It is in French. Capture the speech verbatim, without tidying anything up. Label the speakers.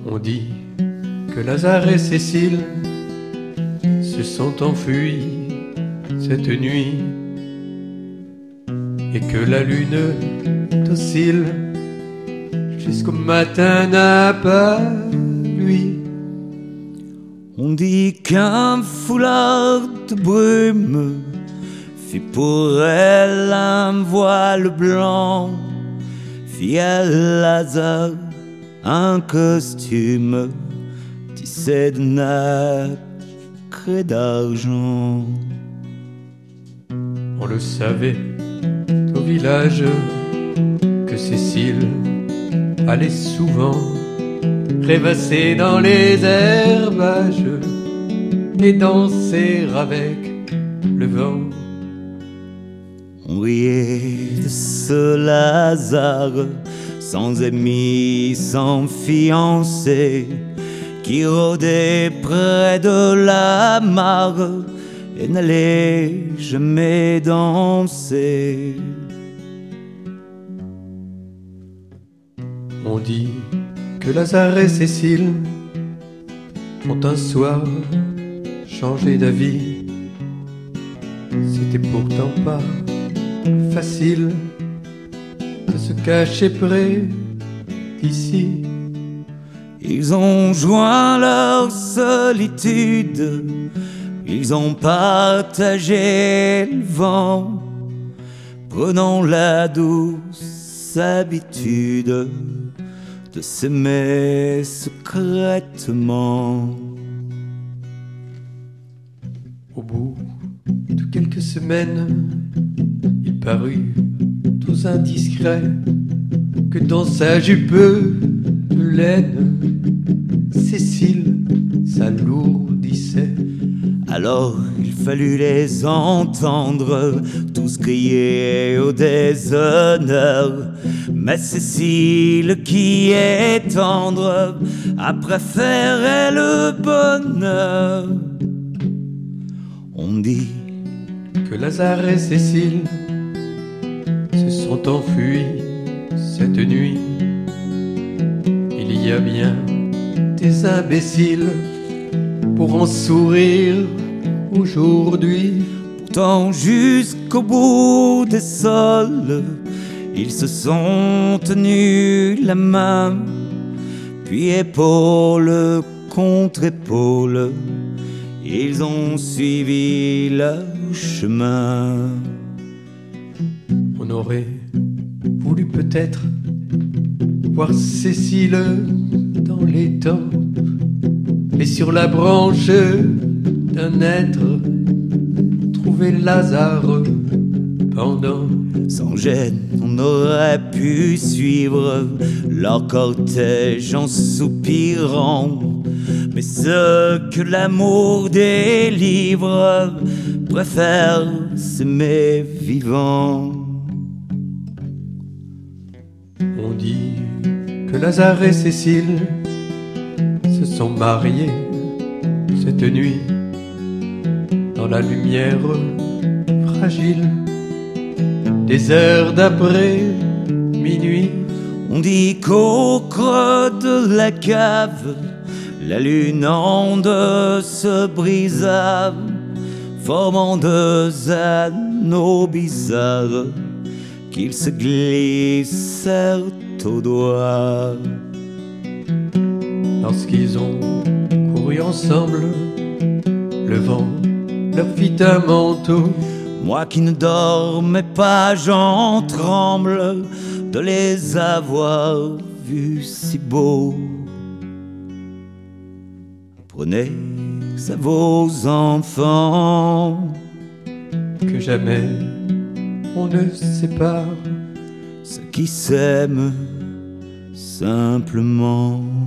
Speaker 1: On dit que Lazare et Cécile se sont enfuis cette nuit et que la lune docile jusqu'au matin n'a pas lui.
Speaker 2: On dit qu'un foulard de brume fit pour elle un voile blanc, fit à Lazare un costume tissé de nacre et d'argent.
Speaker 1: On le savait au village que Cécile allait souvent rêvasser dans les herbages et danser avec le vent.
Speaker 2: On riait de ce Lazare, sans amis, sans fiancé, qui rôdait près de la mare et n'allait jamais danser.
Speaker 1: On dit que Lazare et Cécile ont un soir changé d'avis. C'était pourtant pas facile de se cacher près d'ici.
Speaker 2: Ils ont joint leur solitude, ils ont partagé le vent, prenant la douce habitude de s'aimer secrètement.
Speaker 1: Au bout de quelques semaines, il parut tout indiscret que dans sa jupe de laine, Cécile s'alourdissait.
Speaker 2: Alors il fallut les entendre tous crier au déshonneur, mais Cécile, qui est tendre, a préféré le bonheur. On dit
Speaker 1: que Lazare et Cécile se sont enfuis cette nuit. Il y a bien des imbéciles pour en sourire aujourd'hui.
Speaker 2: Pourtant jusqu'au bout des sols, ils se sont tenus la main, puis épaule contre épaule, ils ont suivi leur chemin.
Speaker 1: On aurait voulu peut-être voir Cécile dans les temps, mais sur la branche d'un être, trouver Lazare pendant.
Speaker 2: Sans gêne, on aurait pu suivre leur cortège en soupirant, mais ceux que l'amour délivre préfèrent s'aimer vivant.
Speaker 1: On dit que Lazare et Cécile se sont mariés cette nuit dans la lumière fragile des heures d'après minuit.
Speaker 2: On dit qu'au creux de la cave, la lune onde se brisa, formant deux anneaux bizarres qu'ils se glissèrent aux doigts.
Speaker 1: Lorsqu'ils ont couru ensemble, le vent leur fit un manteau.
Speaker 2: Moi qui ne dormais pas, j'en tremble de les avoir vus si beaux. Prenez à vos enfants,
Speaker 1: que jamais on ne sépare
Speaker 2: ceux qui s'aiment simplement.